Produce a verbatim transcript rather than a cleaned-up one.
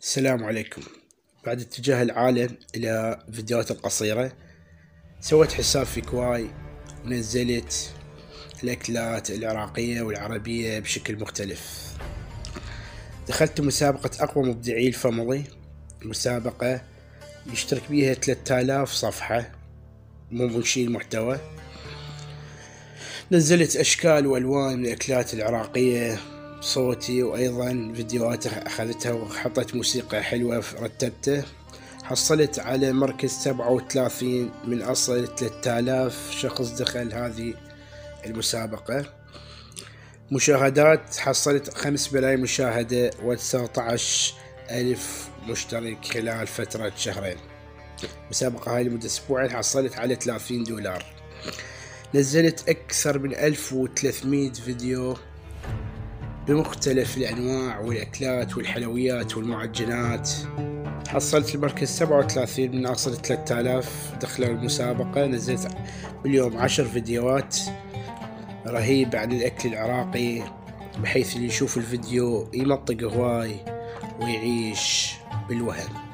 السلام عليكم. بعد اتجاه العالم إلى فيديوهات القصيرة، سويت حساب في كواي ونزلت الأكلات العراقية والعربية بشكل مختلف. دخلت مسابقة أقوى مبدعي الفاميلي، مسابقة يشترك بيها ثلاثة آلاف صفحة مو منشئ المحتوى. نزلت أشكال وألوان من الأكلات العراقية صوتي، وأيضا فيديوهات أخذتها وحطيت موسيقى حلوة رتبته. حصلت على مركز سبعة وثلاثين من أصل ثلاثة آلاف شخص دخل هذه المسابقة. مشاهدات حصلت خمس ملايين مشاهدة وتسعة عشر ألف مشترك خلال فترة شهرين. المسابقة هاي لمدة أسبوعين حصلت على ثلاثين دولار. نزلت أكثر من ألف وثلاثمئة فيديو بمختلف الأنواع والأكلات والحلويات والمعجنات. حصلت المركز سبعة وثلاثين من أصل ثلاثة آلاف دخلوا المسابقة. نزلت باليوم عشر فيديوهات رهيبة عن الأكل العراقي، بحيث اللي يشوف الفيديو يمطق هواي ويعيش بالوهم.